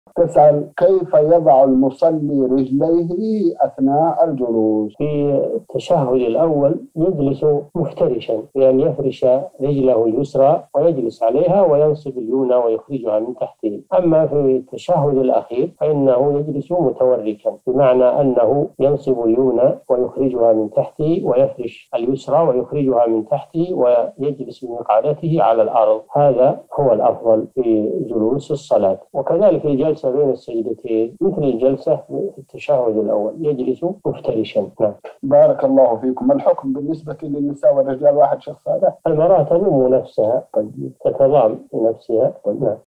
تسأل كيف يضع المصلي رجليه أثناء الجلوس؟ في التشهد الأول يجلس مفترشا، يعني يفرش رجله اليسرى ويجلس عليها وينصب اليمنى ويخرجها من تحته. أما في التشهد الأخير فإنه يجلس متوركا، بمعنى أنه ينصب اليمنى ويخرجها من تحته ويفرش اليسرى ويخرجها من تحته ويجلس بمقعدته على الأرض. هذا هو الأفضل في جلوس الصلاة. وكذلك الجلسة بين السجدتين مثل الجلسة في التشهد الأول، يجلس مفترشا. نعم. بارك الله فيكم. الحكم بالنسبة للنساء والرجال واحد شيخ صالح؟ المرأة تضم نفسها، قد تتضام بنفسها. نعم.